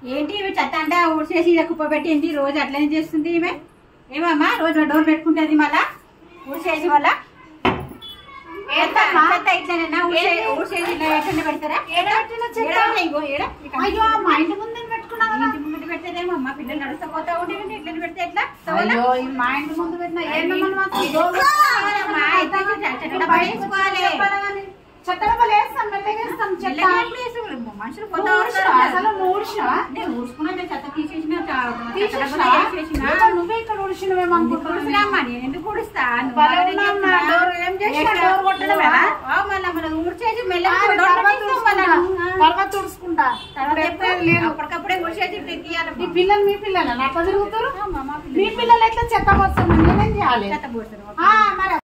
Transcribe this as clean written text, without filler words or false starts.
ఏంటి ఈమె చెత్త అంతా ఊడ్చేసి కుప్ప పెట్టింది రోజు అట్లనే చేస్తుంది ఈమె. ఏమమ్మా రోజు డోర్ పెట్టుకుంటుంది మళ్ళా ఊడ్చేసి వల్ల ఇట్లనేనా ఊడ్చేసి ఎట్లనే పెడతారా? అయ్యో మా ఇంటి ముందు పెట్టుకున్నాం. ఇంటి ముందు పెడతారేమో అమ్మ పిల్లలు నడుస్తా పోతా ఉంటే ఎట్లా పెడితే ఎట్లా? మా ఇంటి ముందు పెట్టినా చెత్తడపలు వేస్తాం మెల్లగేస్తాం. మనుషులు అసలు ఊడ్చుకున్నా చెత్త తీసేసిన నువ్వే ఇక్కడ ఊడ్చినవేమో నేను ఎందుకు ఊడుస్తా? మళ్ళీ ఊడ్చేసి మెల్లగా తుడుచుకుంటా అప్పటికప్పుడే ఊడ్చేసి ఈ పిల్లలు మీ పిల్లలు అట్లా తిరుగుతారు. మీ పిల్లలు ఎట్లా చెత్త పోస్తారు నేనేం చేయాలి? చెత్త పోస్తారు మరి